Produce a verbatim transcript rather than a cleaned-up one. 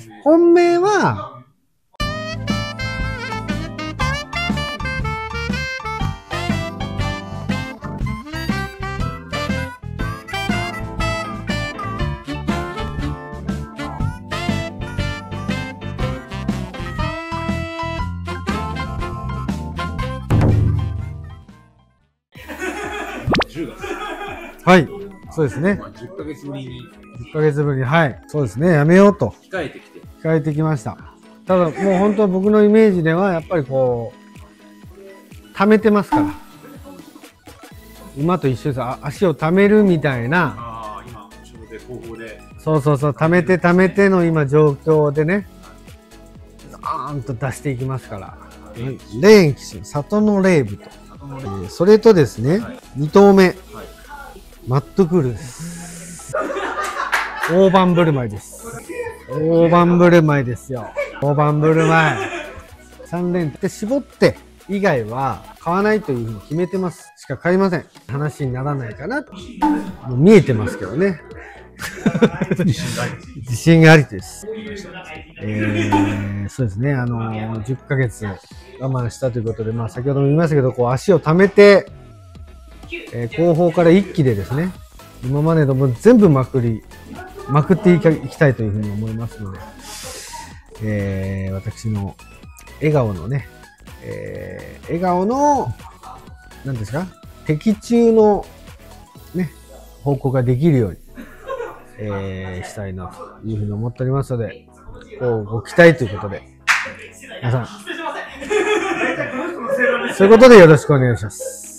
本命は、 じゅうがつ。 はい、そうですね。 じゅっかげつぶりに。 じゅっかげつぶりに、はい、そうですね、やめようと。 控えてきて。 控えてきました。ただ、もう本当僕のイメージでは、やっぱりこう、溜めてますから。馬と一緒です。あ、足を溜めるみたいな。 ああ、今、後ろで、後方で。 そうそうそう、溜めて溜めての今状況でね、ザーンと出していきますから。レーン騎手、里のレーブと。えー、それとですね、はい、に頭目、はい、マットクールです。大盤振る舞いです。大盤振る舞いですよ。大盤振る舞い。さん連で絞って以外は買わないというふうに決めてます。しか買いません。話にならないかな。もう見えてますけどね。自信があり。自信がありです。えー、そうですね。あの、じゅっかげつ我慢したということで、まあ先ほども言いましたけど、こう足を溜めて、えー、後方から一気でですね、今までの分全部まくり、まくっていきたいというふうに思いますので、えー、私の笑顔のね、えー、笑顔の、何ですか、的中のね、方向ができるように、えー、したいなというふうに思っておりますので、こうご期待ということで、皆さん、そういうことでよろしくお願いします。